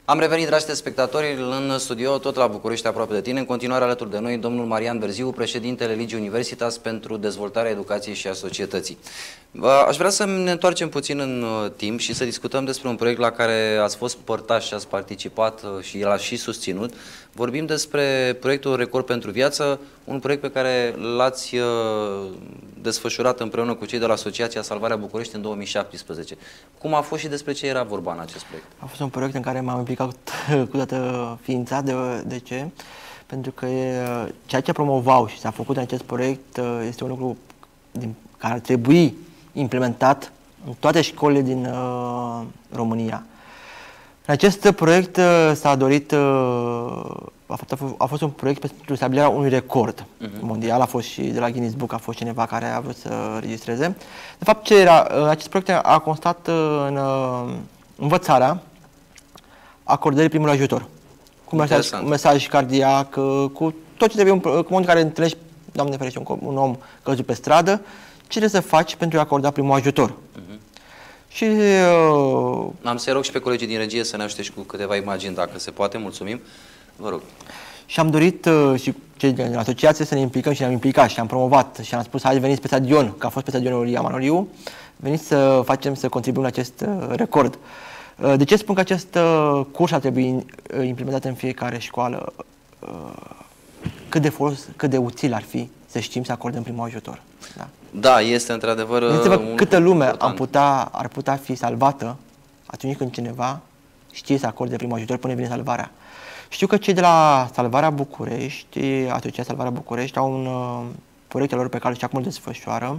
Am revenit, dragi spectatori, în studio, tot la București, aproape de tine. În continuare alături de noi, domnul Marian Berziu, președintele Ligii Universitas pentru dezvoltarea educației și a societății. Aș vrea să ne întoarcem puțin în timp și să discutăm despre un proiect la care ați fost părtași și ați participat și l-ați și susținut. Vorbim despre proiectul Record pentru Viață, un proiect pe care l-ați desfășurat împreună cu cei de la Asociația Salvarea București în 2017. Cum a fost și despre ce era vorba în acest proiect? A fost un proiect în care m-am implicat cu toată ființa. De ce? Pentru că ceea ce promovau și s-a făcut în acest proiect este un lucru care ar trebui implementat în toate școlile din România. În acest proiect s-a dorit, a fost un proiect pentru stabilirea unui record mondial, a fost și de la Guinness Book, a fost cineva care a vrut să registreze. De fapt, ce era? Acest proiect a constat în învățarea acordării primului ajutor, cu mesaj cardiac, cu tot ce trebuie, în momentul în care întâlnești, Doamne ferește, un om căzut pe stradă, ce trebuie să faci pentru a acorda primul ajutor. Și am să rog și pe colegii din regie să ne ajute și cu câteva imagini, dacă se poate. Mulțumim. Vă rog. Și am dorit și cei din asociație să ne implicăm și ne-am implicat și am promovat și am spus, hai veniți pe stadion, că a fost pe stadionul Ilia Manoliu, veniți să contribuim la acest record. De ce spun că acest curs ar trebui implementat în fiecare școală? Cât de folos, cât de util ar fi să știm să acordăm primul ajutor. Da, da, este într-adevăr câtă lume ar putea fi salvată atunci când cineva știe să acorde primul ajutor până vine salvarea. Știu că cei de la Salvarea București, Asociația Salvarea București, au un proiect lor pe care și acum îl desfășoară.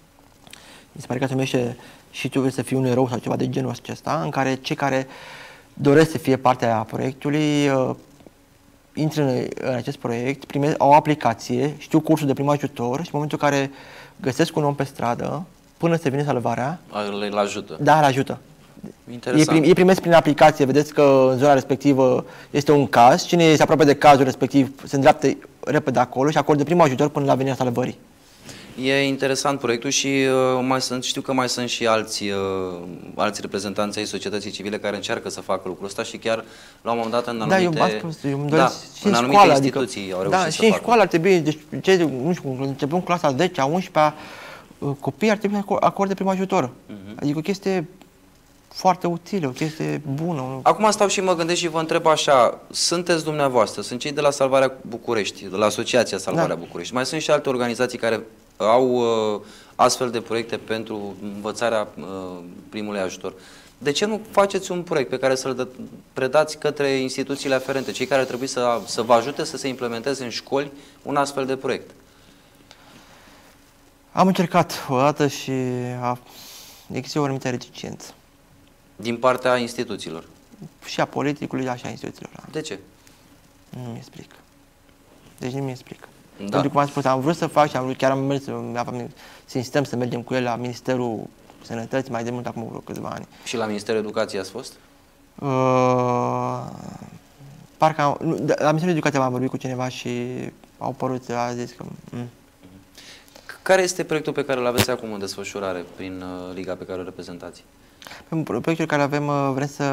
Mi se pare că se numește Și tu vrei să fii un erou sau ceva de genul acesta, în care cei care doresc să fie parte a proiectului intră în acest proiect, au o aplicație, știu cursul de prim ajutor și în momentul în care găsesc un om pe stradă, până se vine salvarea, îl ajută. Da, îl ajută. Interesant. Ei primesc prin aplicație, vedeți că în zona respectivă este un caz, cine este aproape de cazul respectiv se îndreaptă repede acolo și acordă primul ajutor până la venirea salvării. E interesant proiectul și știu că mai sunt și alți reprezentanți ai societății civile care încearcă să facă lucrul ăsta și chiar la un moment dat în anumite, în anumite instituții au reușit să și în școală ar trebui, deci, nu știu, începând cu clasa 10-a, 11-a, copiii ar trebui să acorde prim ajutor. Adică o chestie foarte utilă, o chestie bună. Acum stau și mă gândesc și vă întreb așa, sunteți dumneavoastră, sunt cei de la Salvarea București, de la Asociația Salvarea București, mai sunt și alte organizații care au astfel de proiecte pentru învățarea primului ajutor. De ce nu faceți un proiect pe care să-l predați către instituțiile aferente, cei care ar trebui să vă ajute să se implementeze în școli un astfel de proiect? Am încercat o dată și există o anumită reticență. Din partea instituțiilor? Și a politicului, și a instituțiilor. De ce? Nu mi explic. Deci nu mi explic. Da. Pentru cum am spus, am vrut să fac și chiar am mers să insistăm să mergem cu el la Ministerul Sănătății, mai de mult acum vreo câțiva ani. Și la Ministerul Educației ați fost? La Ministerul Educației am vorbit cu cineva și au părut, a zis că... Care este proiectul pe care îl aveți acum în desfășurare prin liga pe care o reprezentați? Proiectul pe care avem, vrem să...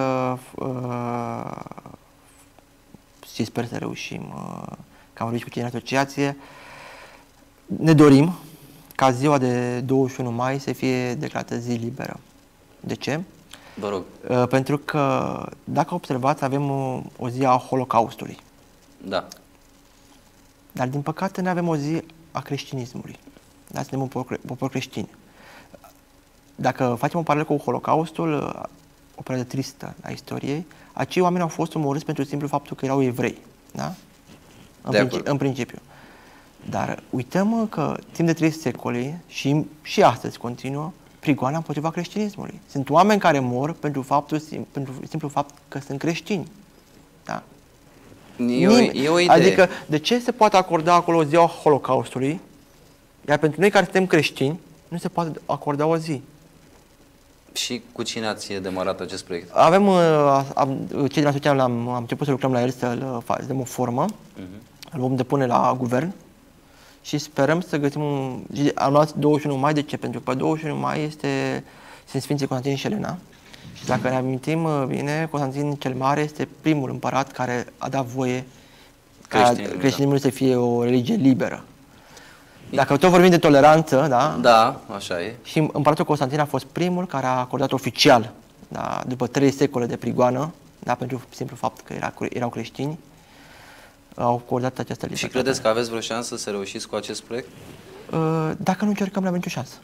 și sper să reușim, că am vorbit cu cei din asociație, ne dorim ca ziua de 21 mai să fie declarată zi liberă. De ce? Vă rog. Pentru că, dacă observați, avem o zi a Holocaustului. Da. Dar, din păcate, nu avem o zi a creștinismului. Da, suntem un popor creștin. Dacă facem un paralel cu Holocaustul, o perioadă tristă a istoriei, acei oameni au fost omorâți pentru simplu faptul că erau evrei. Da? În principiu. Dar uităm că timp de 3 secole și astăzi continuă prigoana împotriva creștinismului. Sunt oameni care mor pentru simplu fapt că sunt creștini. Da? E o idee. Adică, de ce se poate acorda acolo ziua Holocaustului, iar pentru noi care suntem creștini, nu se poate acorda o zi? Și cu cine ați demarat acest proiect? Avem, cei din asociație am început să lucrăm la el, să dăm o formă, îl vom depune la guvern și sperăm să găsim am luat 21 mai, de ce? Pentru că pe 21 mai sunt Sfinții Constantin și Elena Și dacă ne amintim bine, Constantin cel Mare este primul împărat care a dat voie ca creștinismul să fie o religie liberă. Dacă tot vorbim de toleranță, da? Da, așa e. Și împăratul Constantin a fost primul care a acordat oficial, da, după 3 secole de prigoană, da, pentru simplu fapt că erau creștini, au acordat această libertate. Și credeți că aveți vreo șansă să reușiți cu acest proiect? Dacă nu încercăm, nu avem nicio șansă.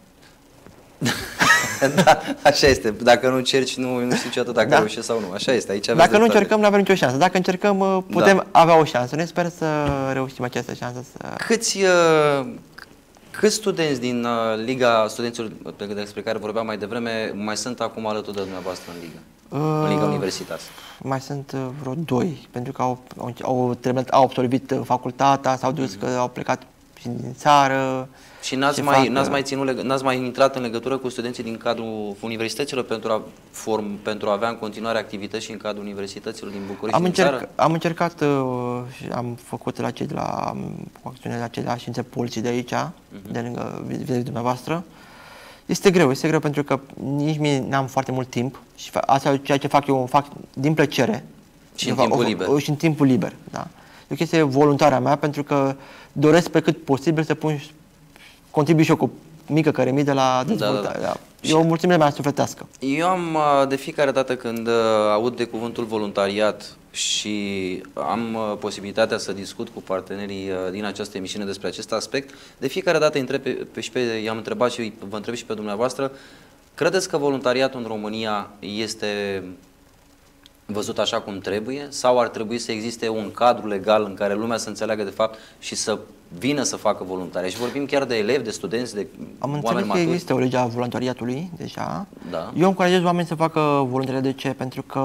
Da, așa este. Dacă nu încerci, nu știu niciodată dacă reușești sau nu. Așa este. Aici dacă nu încercăm, nu avem nicio șansă. Dacă încercăm, putem avea o șansă. Ne sper să reușim această șansă. Câți studenți din Liga Studenților despre care vorbeam mai devreme mai sunt acum alături de dumneavoastră în Liga? În Liga Universitas? Mai sunt vreo 2, pentru că au absolvit facultatea, s-au dus că au plecat din țară. Și n-ați mai intrat în legătură cu studenții din cadrul universităților pentru a avea în continuare activități și în cadrul universităților din București, din țară? Am încercat și am făcut o acțiune la cei de la științe politice de aici, de lângă vis-a-vis dumneavoastră. Este greu pentru că nici mie n-am foarte mult timp și asta ceea ce fac eu, fac din plăcere. Și în timpul liber. Și în timpul liber, da. E o chestie voluntară a mea, pentru că doresc pe cât posibil să contribui și eu cu mică cărămidă la dezvoltare. Da. E o mulțumire mea sufletească. Eu am, de fiecare dată când aud de cuvântul voluntariat și am posibilitatea să discut cu partenerii din această emisiune despre acest aspect, de fiecare dată i-am întrebat și vă întreb și pe dumneavoastră, credeți că voluntariatul în România este văzut așa cum trebuie sau ar trebui să existe un cadru legal în care lumea să înțeleagă de fapt și să vină să facă voluntariat? Și vorbim chiar de elevi, de studenți, de oameni maturi. Am înțeles că există o lege a voluntariatului deja. Da. Eu încurajez oamenii să facă voluntariat. De ce? Pentru că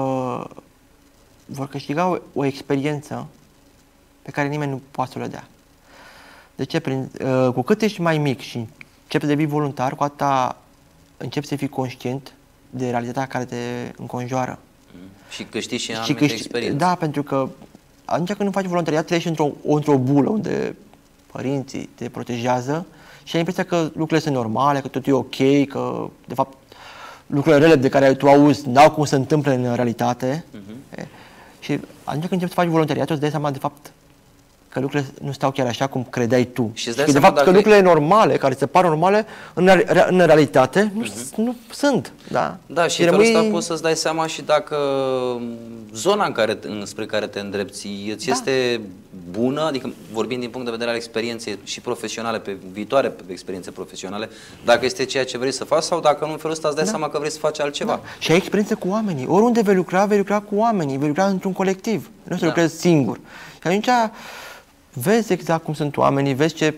vor câștiga o experiență pe care nimeni nu poate să o dea. De ce? Cu cât ești mai mic și începi să devii voluntar, cu atâta începi să fii conștient de realitatea care te înconjoară. Și câștigi și anumite experiențe. Da, pentru că atunci când faci voluntariat, treci într-o bulă unde părinții te protejează și ai impresia că lucrurile sunt normale, că totul e ok, că de fapt lucrurile rele de care tu auzi n-au cum să întâmple în realitate. Și atunci când începi să faci voluntariatul, îți dai seama de fapt că lucrurile nu stau chiar așa cum credeai tu. Și de fapt că lucrurile normale, care se par normale, în realitate nu sunt. Da, da, și felul ăsta poți să-ți dai seama și dacă zona spre care te îndrepți îți este bună, adică vorbim din punct de vedere al experienței și profesionale, pe viitoare experiențe profesionale, dacă este ceea ce vrei să faci sau dacă nu, în felul ăsta îți dai seama că vrei să faci altceva. Da. Și ai experiență cu oamenii. Oriunde vei lucra cu oamenii, vei lucra într-un colectiv. Nu să lucrezi singur. Și atunci vezi exact cum sunt oamenii, vezi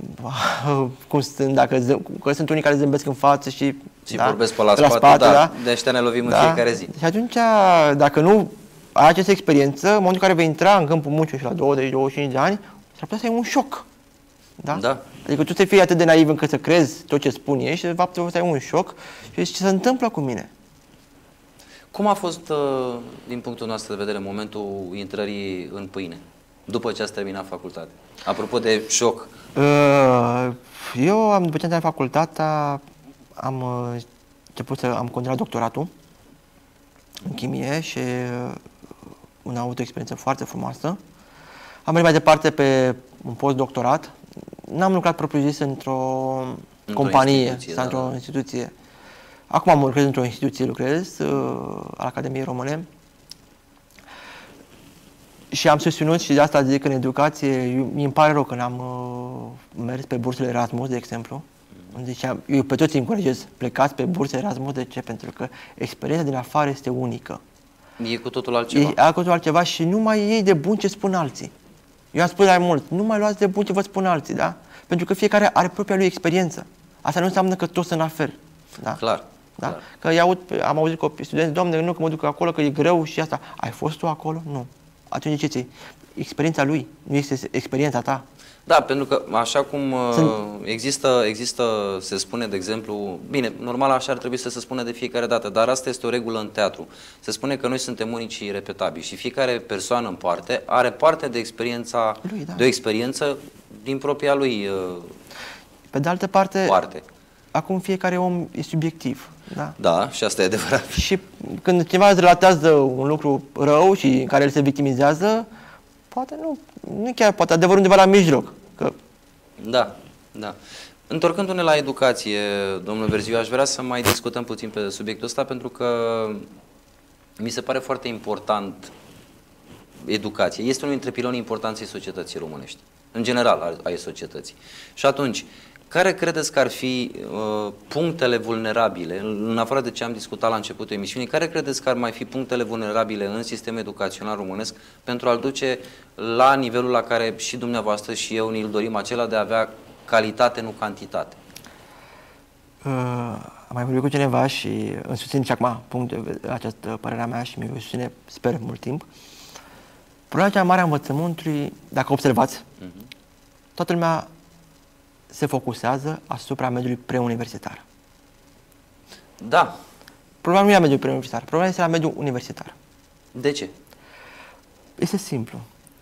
cum sunt, că sunt unii care zâmbesc în față și vorbesc pe la spate, da. De ăștia ne lovim în fiecare zi. Și atunci, dacă nu ai această experiență, în momentul în care vei intra în câmpul muncii și la 20-25 de ani, s-ar putea să ai un șoc. Da? Da. Adică tu să fii atât de naiv încât să crezi tot ce spun ei și de fapt o să ai un șoc și ce se întâmplă cu mine. Cum a fost, din punctul nostru de vedere, momentul intrării în pâine, după ce ați terminat facultatea? Apropo de șoc. Eu, după ce am terminat facultatea, am continuat doctoratul în chimie și am avut o experiență foarte frumoasă. Am mers mai departe pe un postdoctorat. N-am lucrat propriu-zis într-o companie sau într-o instituție. Acum lucrez într-o instituție, al Academiei Române. Și am susținut și de asta zic în educație, mi-mi pare rău că n-am mers pe bursele Erasmus, de exemplu. Eu pe toți îi încurajez, plecați pe burse Erasmus. De ce? Pentru că experiența din afară este unică. E cu totul altceva. E cu totul altceva și nu mai iei de bun ce spun alții. Eu am spus mai mult, nu mai luați de bun ce vă spun alții, da? Pentru că fiecare are propria lui experiență. Asta nu înseamnă că toți sunt la fel. Da? Clar. Da? Clar. Că am auzit cu studenți, Doamne, nu că mă duc acolo, că e greu și asta. Ai fost tu acolo? Nu. Atunci ce ți-ai? Experiența lui, nu este experiența ta. Da, pentru că așa cum există, se spune, de exemplu, bine, normal așa ar trebui să se spună de fiecare dată, dar asta este o regulă în teatru. Se spune că noi suntem unici și irepetabili și fiecare persoană în parte are parte de experiența lui, de o experiență din propria lui Pe de altă parte, acum fiecare om e subiectiv. Da? Da, și asta e adevărat. Și când cineva îți relatează un lucru rău și în care el se victimizează, poate nu chiar, poate adevărul undeva la mijloc. Că... Da, da. Întorcându-ne la educație, domnul Verziu, aș vrea să mai discutăm puțin pe subiectul ăsta, pentru că mi se pare foarte important educația. Este unul dintre pilonii importanței societății românești, în general ai societății. Și atunci, care credeți că ar fi punctele vulnerabile, în afară de ce am discutat la începutul emisiunii, care credeți că ar mai fi punctele vulnerabile în sistemul educațional românesc pentru a-l duce la nivelul la care și dumneavoastră și eu ni-l dorim, acela de a avea calitate, nu cantitate? Am mai vorbit cu cineva și îmi susțin și acum această părerea mea și mi-o susține, sper, mult timp. Problema cea mare a învățământului, dacă observați, toată lumea se focusează asupra mediului preuniversitar. Da. Problema nu e la mediul preuniversitar, problema este la mediul universitar. De ce? Este simplu.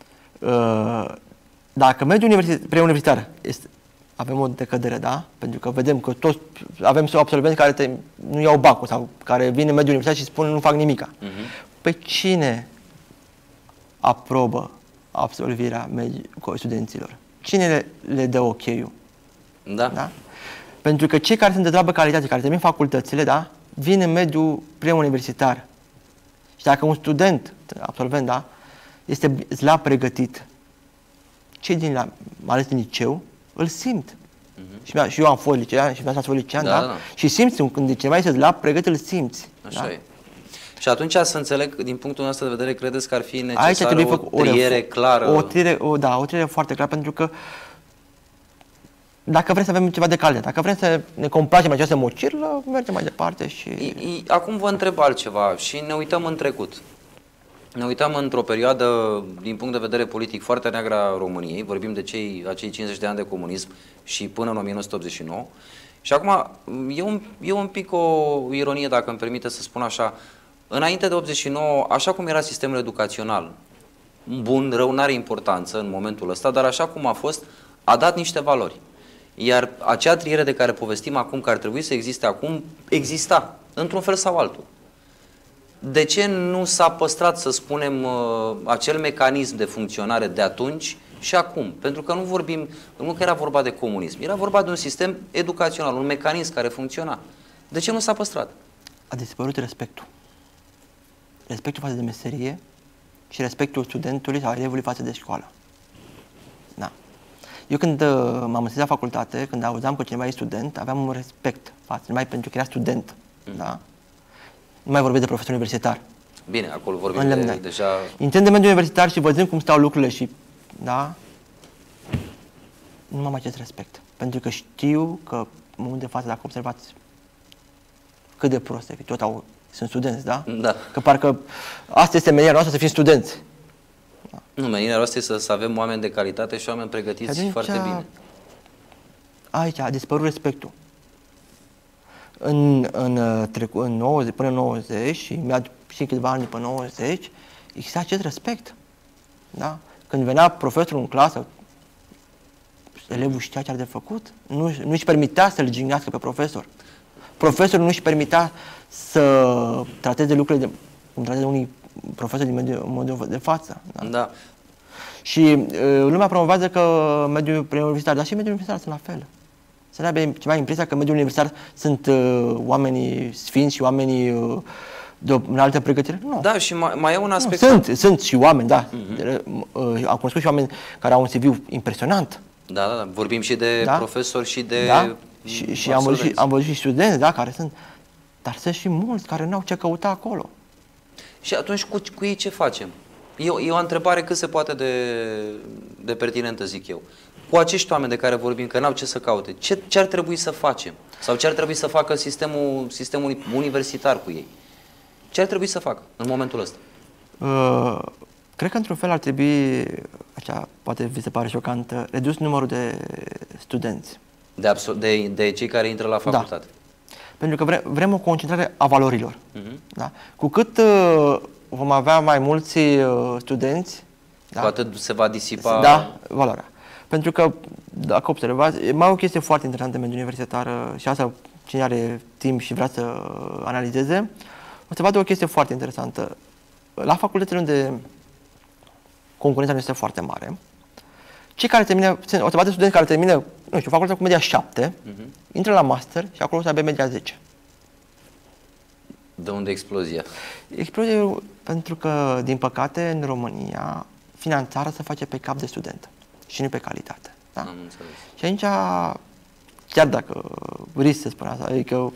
Dacă mediul preuniversitar avem o decădere, da? Pentru că vedem că toți avem absolvenți care nu iau bacul sau care vin în mediul universitar și spun nu fac nimica. Pe cine aprobă absolvirea studenților? Cine le dă ok-ul? Da. Da? Pentru că cei care sunt de treabă calitate, care termin facultățile, da? Vin în mediul preuniversitar. Și dacă un student, absolvent, da? Este slab pregătit, cei mai ales din liceu, îl simt. Și eu am fost licean și mi-am fost licean, da? Și simți, când cineva este slab pregătit, îl simți. Așa da? e. Și atunci să înțeleg, din punctul nostru de vedere, credeți că ar fi necesară o triere clară? O triere foarte clară, pentru că dacă vrem să avem ceva de calitate, dacă vrem să ne complacem această mocirlă, mergem mai departe și... Acum vă întreb altceva și ne uităm în trecut. Ne uităm într-o perioadă, din punct de vedere politic, foarte neagră a României, vorbim de acei 50 de ani de comunism și până în 1989. Și acum, e un pic o ironie, dacă îmi permite să spun așa, înainte de 89, așa cum era sistemul educațional, bun, rău, n-are importanță în momentul ăsta, dar așa cum a fost, a dat niște valori. Iar acea triere de care povestim acum, că ar trebui să existe acum, exista, într-un fel sau altul. De ce nu s-a păstrat, să spunem, acel mecanism de funcționare de atunci și acum? Pentru că nu că era vorba de comunism, era vorba de un sistem educațional, un mecanism care funcționa. De ce nu s-a păstrat? A dispărut respectul. Respectul față de meserie și respectul studentului sau elevului față de școală. Da. Eu când m-am înscris la facultate, când auzeam că cineva e student, aveam un respect față, numai pentru că era student. Da? Nu mai vorbesc de profesor universitar. Bine, acolo vorbim deja... Intrând de mediul universitar și văzând cum stau lucrurile și... Da? Nu am acest respect. Pentru că știu că, în momentul de față, dacă observați cât de prost e, că sunt studenți, da? Da. Că parcă asta este menirea noastră, să fim studenți. Da. Nu, menirea noastră este să avem oameni de calitate și oameni pregătiți și foarte bine. Aici a dispărut respectul. În 90, până în 90 și câțiva ani după 90, exista acest respect. Da? Când venea profesorul în clasă, elevul știa ce are de făcut, nu își permitea să-l jignească pe profesor. Profesorul nu își permitea să trateze lucrurile cum tratează unii profesori din mediul de față. Da? Da. Și lumea promovează că mediul preuniversitar, dar și mediul universitar sunt la fel. Să ne aibă ceva impresia că în mediul universitar sunt oamenii sfinți și oamenii de o înaltă pregătire. Nu. Da, și mai e un aspect... Sunt și oameni, da. Am cunoscut și oameni care au un CV impresionant. Da. Vorbim și de profesori și de... Da? Și am văzut și studenți, da, care sunt... Dar sunt și mulți care nu au ce căuta acolo. Și atunci cu ei ce facem? E o întrebare cât se poate de pertinentă, zic eu. Cu acești oameni de care vorbim, că n-au ce să caute, ce ar trebui să facem? Sau ce ar trebui să facă sistemul universitar cu ei? Ce ar trebui să facă în momentul ăsta? Cred că într-un fel ar trebui, poate vi se pare șocantă, redus numărul de studenți. De cei care intră la facultate. Da. Pentru că vrem o concentrare a valorilor. Da? Cu cât vom avea mai mulți studenți, cu atât se va disipa... Da, valoarea. Pentru că, dacă observați, e mai o chestie foarte interesantă în mediul universitar și asta cine are timp și vrea să analizeze, o să vadă o chestie foarte interesantă. La facultățile unde concurența nu este foarte mare, cei care termină, o să vadă studenți care termină, nu știu, facultatea cu media 7, intră la master și acolo o să aibă media 10. De unde explozia? Explozia pentru că, din păcate, în România, finanțarea se face pe cap de student și nu pe calitate. Da? Am înțeles. Și aici, chiar dacă risc să spun asta, adică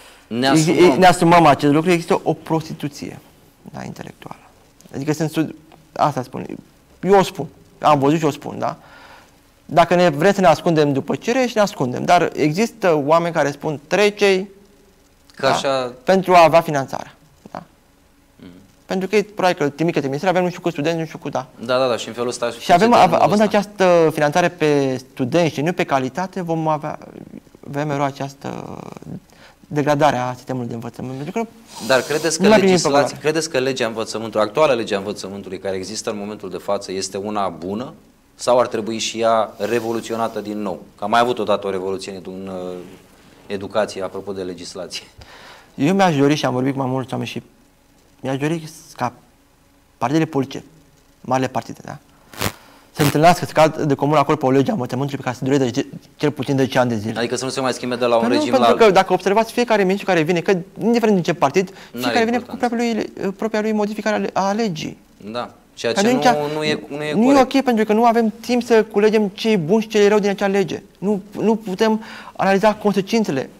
Ne asumăm acest lucru, există o prostituție, da, intelectuală. Adică asta spun, eu o spun, am văzut și o spun, da? Dacă vrem să ne ascundem după cireși, ne ascundem, dar există oameni care spun trecei, da? așa... pentru a avea finanțarea. Da? Pentru că probabil că trimit către minister, avem nu știu cu studenți, nu știu cu da. Da, și în felul ăsta... Și având această finanțare pe studenți și nu pe calitate, vom avea mereu această degradare a sistemului de învățământ. Pentru că dar credeți că legea învățământului, actuala legea învățământului care există în momentul de față este una bună? Sau ar trebui și ea revoluționată din nou? Că am mai avut odată o revoluție în educație, apropo de legislație. Eu mi-aș dori, și am vorbit cu mai mulți oameni, și mi-aș dori ca partidele politice, marile partide, da? să întâlnească, să cadă de comun acord pe o lege a învățământului pe care să dureze cel puțin 10 ani de zile. Adică să nu se mai schimbe de la un regim la altul. Pentru că dacă observați, fiecare ministru care vine, că indiferent din ce partid, fiecare vine cu propria lui modificare a legii. Da. Ceea ce nu e corect. Nu e ok, pentru că nu avem timp să culegem ce e bun și ce e rău din acea lege. Nu putem analiza consecințele,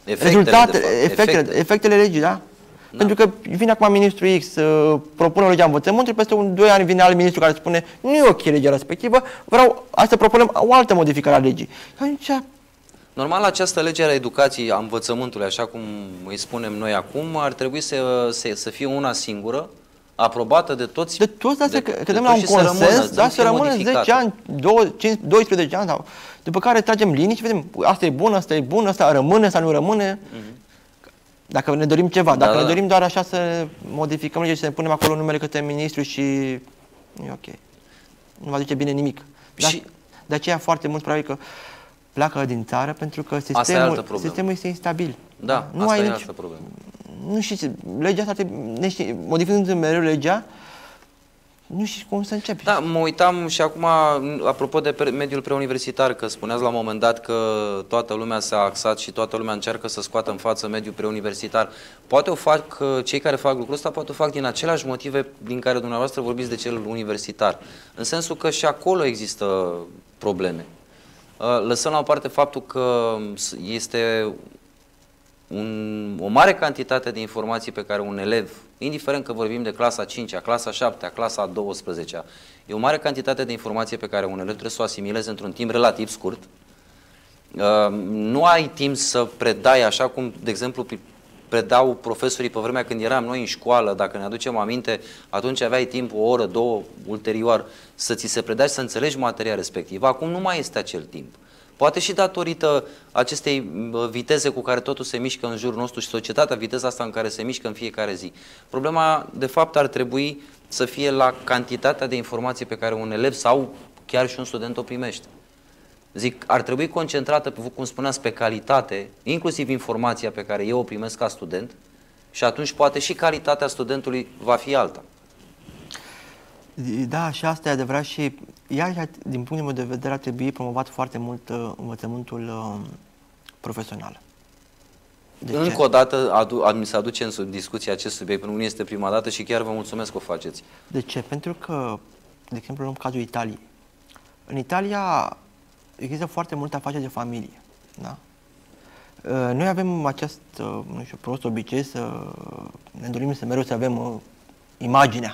efectele legii, da? Da. Pentru că vine acum ministrul X, propune o lege a învățământului, peste 2 ani vine alt ministru care spune nu e ok legea respectivă, vreau să propunem o altă modificare a legii. Atunci, normal, această lege a educației, a învățământului, așa cum îi spunem noi acum, ar trebui să fie una singură, aprobată de toți. De toți, dar să cădem la un consens, să rămână 10 ani, 12 ani, sau, după care tragem linii și vedem, asta e bun, asta rămâne, asta nu rămâne. Dacă ne dorim ceva, dacă ne dorim doar așa să modificăm legea și să ne punem acolo numele către ministru și nu e ok. Nu va duce bine nimic. De aceea foarte mulți probabil că pleacă din țară pentru că sistemul este instabil. Da, asta e altă problemă. Nu știi, legea asta, modificând mereu legea, nu știi cum să începi. Da, mă uitam și acum, apropo de mediul preuniversitar, că spuneați la un moment dat că toată lumea s-a axat și toată lumea încearcă să scoată în față mediul preuniversitar. Poate o fac, cei care fac lucrul ăsta, poate o fac din aceleași motive din care dumneavoastră vorbiți de cel universitar. În sensul că și acolo există probleme. Lăsăm la o parte faptul că este o mare cantitate de informații pe care un elev, indiferent că vorbim de clasa 5-a, clasa 7-a, clasa 12-a, e o mare cantitate de informație pe care un elev trebuie să o asimileze într-un timp relativ scurt. Nu ai timp să predai așa cum, de exemplu, predau profesorii pe vremea când eram noi în școală, dacă ne aducem aminte, atunci aveai timp o oră, două, ulterior, să ți se predai și să înțelegi materia respectivă. Acum nu mai este acel timp. Poate și datorită acestei viteze cu care totul se mișcă în jurul nostru și societatea, viteza asta în care se mișcă în fiecare zi. Problema, de fapt, ar trebui să fie la cantitatea de informații pe care un elev sau chiar și un student o primește. Zic, ar trebui concentrată, cum spuneați, pe calitate, inclusiv informația pe care eu o primesc ca student, și atunci poate și calitatea studentului va fi alta. Da, și asta e adevărat și iar, din punctul meu de vedere, ar trebui promovat foarte mult învățământul profesional. Încă o dată mi se aduce în discuție acest subiect, pentru că nu este prima dată și chiar vă mulțumesc că o faceți. De ce? Pentru că, de exemplu, luăm cazul Italiei. În Italia există foarte multe afaceri de familie. Da? Noi avem acest, nu știu, prost obicei să ne dorim să mereu să avem imaginea.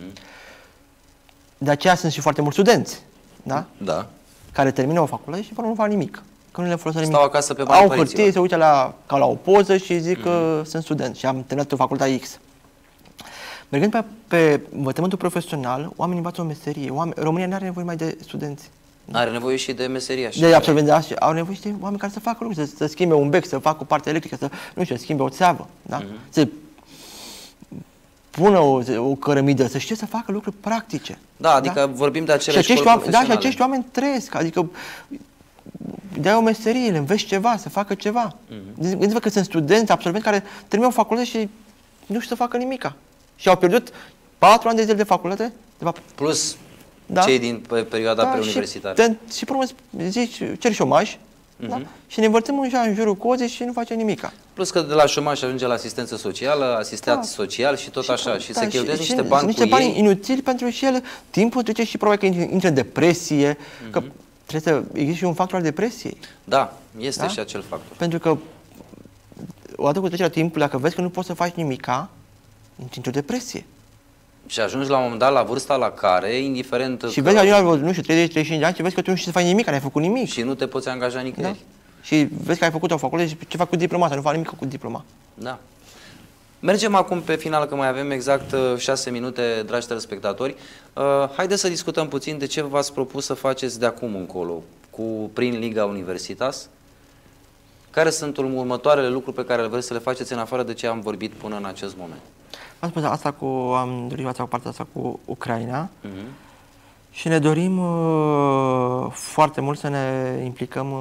De aceea sunt și foarte mulți studenți, da? Da. Care termină o facultate și nu fac nimic. Că nu le folosesc nimic. Stau acasă pe banii părinților. Au hârtie, se uită ca la o poză și zic că sunt student și am terminat o facultate X. Mergând pe învățământul profesional, oamenii învață o meserie. România nu are nevoie mai de studenți. Are nevoie și de meserie. De absolvenți, au nevoie și de oameni care să facă lucruri, să schimbe un bec, să facă o parte electrică, să schimbe o țeavă. Da? pună o cărămidă, să știe să facă lucruri practice. Da, adică vorbim de acele școli și profesionale. acești oameni trăiesc, adică dai o meserie, le înveți ceva, să facă ceva. Gândiți-vă că sunt studenți, absolvenți care termină o facultate și nu știu să facă nimica. Și au pierdut 4 ani de zile de facultate, de fapt. Plus cei din perioada preuniversitară. Și pe urmă zici, ceri șomaj, da? Și ne învățăm în jurul cozii și nu facem nimica. Plus că de la șomaj ajunge la asistență socială, asistat social și tot așa. Și se cheltuiesc niște bani cu ei. Inutili pentru și el, timpul trece și probabil că intră în depresie, că trebuie să existe și un factor al depresiei. Da, este și acel factor. Pentru că odată cu trecerea timpului, dacă vezi că nu poți să faci nimica, intri într-o depresie. Și ajungi la un moment dat la vârsta la care, indiferent... Și vezi că ajungi la, nu știu, 30-35 de ani și vezi că tu nu știi să faci nimic, n-ai făcut nimic. Și nu te poți angaja nicăieri. Da? Și vezi că ai făcut o facultate și ce fac cu diploma, să nu fac nimic cu diploma. Da. Mergem acum pe final, că mai avem exact 6 minute, dragi telespectatori. Haideți să discutăm puțin de ce v-ați propus să faceți de acum încolo prin Liga Universitas. Care sunt următoarele lucruri pe care vreți să le faceți în afară de ce am vorbit până în acest moment? Am spus asta am dorit cu partea asta cu Ucraina și ne dorim foarte mult să ne implicăm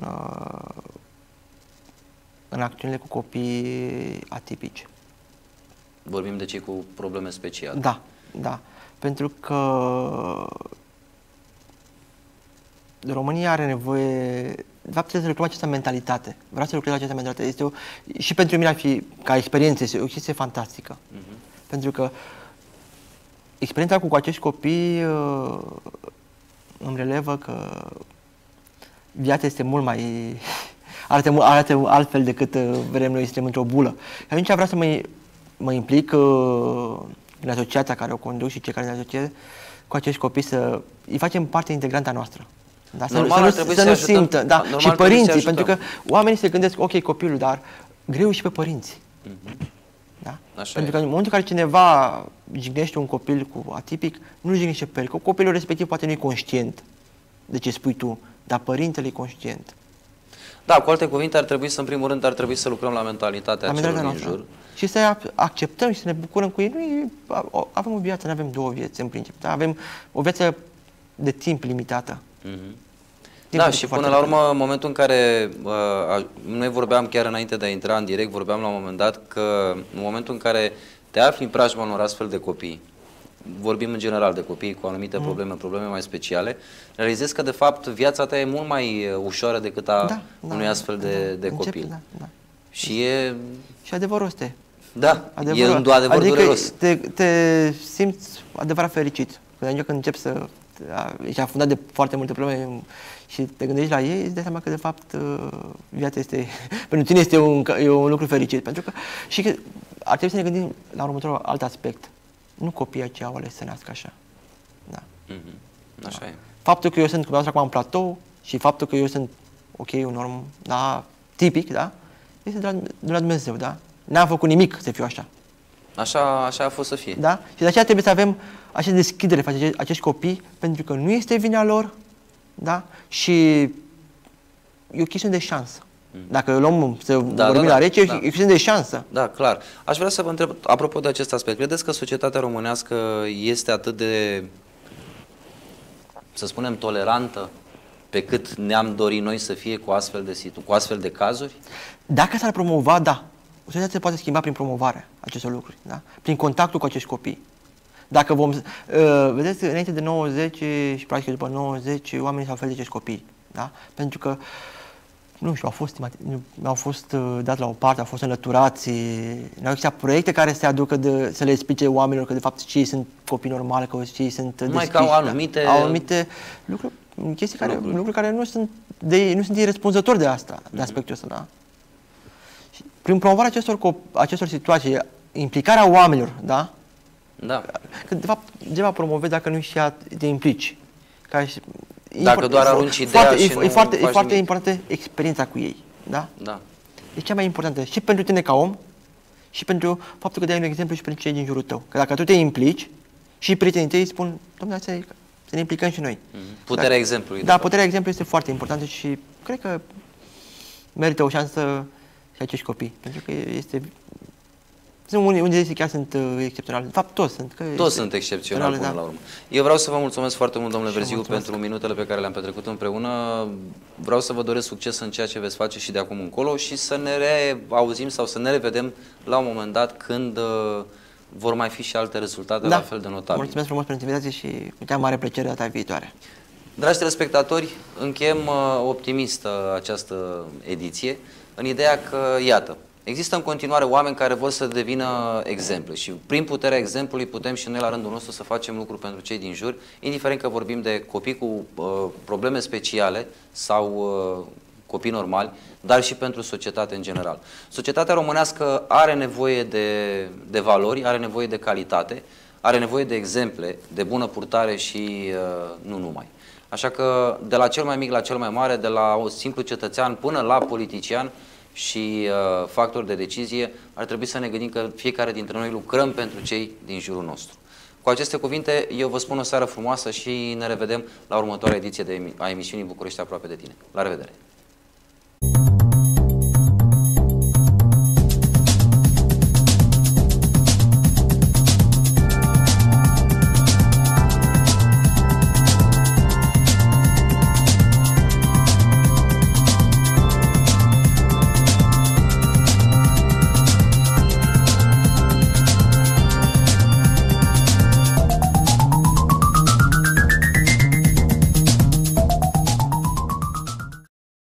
în acțiunile cu copii atipici. Vorbim de cei cu probleme speciale. Da, da. Pentru că România are nevoie, de fapt trebuie să lucrăm această mentalitate. Vreau să lucrez la această mentalitate. Și pentru mine ar fi, ca experiență, este o chestie fantastică. Pentru că experiența cu acești copii îmi relevă că viața este mult mai... arată altfel decât vrem noi să suntem într-o bulă. Și atunci vreau să mă implic în asociația care o conduc și cei care ne asociază cu acești copii, să îi facem parte integrantă a noastră. Da? Să nu simtă. Da? Și părinții, pentru că oamenii se gândesc, ok, copilul, dar greu și pe părinți. Da? Pentru că în momentul în care cineva jignește un copil cu atipic, nu jignește pe el, că copilul respectiv poate nu e conștient de ce spui tu, dar părintele e conștient. Da, cu alte cuvinte, ar trebui să, în primul rând, ar trebui să lucrăm la mentalitatea celor din jur. Și să acceptăm și să ne bucurăm cu ei. Noi avem o viață, nu avem două vieți în principiu. Da? Avem o viață de timp limitată. Da, și până la urmă, în momentul în care noi vorbeam chiar înainte de a intra în direct, vorbeam la un moment dat că în momentul în care te afli în preajma unor astfel de copii, vorbim în general de copii cu anumite probleme mai speciale, realizezi că de fapt viața ta e mult mai ușoară decât a unui astfel de copil. Și e... Și adevărul este. Da, e un adevăr dureros. Te simți adevărat fericit. Când începi să... ești afundat de foarte multe probleme și te gândești la ei, îți dai seama că de fapt viața este... pentru tine este un lucru fericit. Pentru că... Și că ar trebui să ne gândim la următorul alt aspect. Nu copiii aceia au ales să nască așa. Da. Așa e. Faptul că eu sunt, cum am acum, în platou și faptul că eu sunt, ok, un om, da, tipic, da, este de la Dumnezeu, da? N-am făcut nimic să fiu așa. Așa a fost să fie. Da? Și de aceea trebuie să avem această deschidere față acești copii, pentru că nu este vina lor, da? Și e o chestiune de șansă. Dacă luăm să vorbim la rece, e o chestiune de șansă. Da, clar. Aș vrea să vă întreb, apropo de acest aspect, credeți că societatea românească este atât de, să spunem, tolerantă pe cât ne-am dorit noi să fie cu astfel de cazuri? Dacă s-ar promova, da. Societatea se poate schimba prin promovarea acestor lucruri, da? Prin contactul cu acești copii. Dacă vom... vedeți, înainte de 90 și practic după 90, oamenii s-au ferit de acești copii, da? Pentru că, nu știu, au fost dați la o parte, au fost înlăturați, n-au existat proiecte care să aducă să le explice oamenilor că de fapt și ei sunt copii normali, că și ei sunt deschiși. Mai că au anumite lucruri, lucruri care nu sunt ei răspunzători de asta, de aspectul ăsta, da? Și prin promovarea acestor situații, implicarea oamenilor, da? Da. Că de fapt, degeaba promovezi dacă nu și te implici. Dacă doar arunci ideea și nu faci E foarte importantă experiența cu ei, da? Da. E cea mai importantă și pentru tine ca om și pentru faptul că dai un exemplu și pentru cei din jurul tău. Că dacă tu te implici și prietenii tăi spun, dom'le, să ne implicăm și noi. Puterea exemplului. Da, puterea exemplului este foarte importantă și cred că merită o șansă și acești copii. Pentru că Sunt unii chiar sunt excepționali. De fapt, toți sunt. Toți sunt excepționali până la urmă. Eu vreau să vă mulțumesc foarte mult, domnule Berziu, pentru minutele pe care le-am petrecut împreună. Vreau să vă doresc succes în ceea ce veți face și de acum încolo și să ne reauzim sau să ne revedem la un moment dat când vor mai fi și alte rezultate la fel de notabile. Mulțumesc frumos pentru invitație și cu cea mare plăcere data viitoare. Dragi telespectatori, încheiem optimistă această ediție în ideea că, iată, există în continuare oameni care vor să devină exemple și prin puterea exemplului putem și noi la rândul nostru să facem lucruri pentru cei din jur, indiferent că vorbim de copii cu probleme speciale sau copii normali, dar și pentru societate în general. Societatea românească are nevoie de valori, are nevoie de calitate, are nevoie de exemple, de bună purtare și nu numai. Așa că de la cel mai mic la cel mai mare, de la un simplu cetățean până la politician și factori de decizie, ar trebui să ne gândim că fiecare dintre noi lucrăm pentru cei din jurul nostru. Cu aceste cuvinte, eu vă spun o seară frumoasă și ne revedem la următoarea ediție a emisiunii București aproape de tine. La revedere!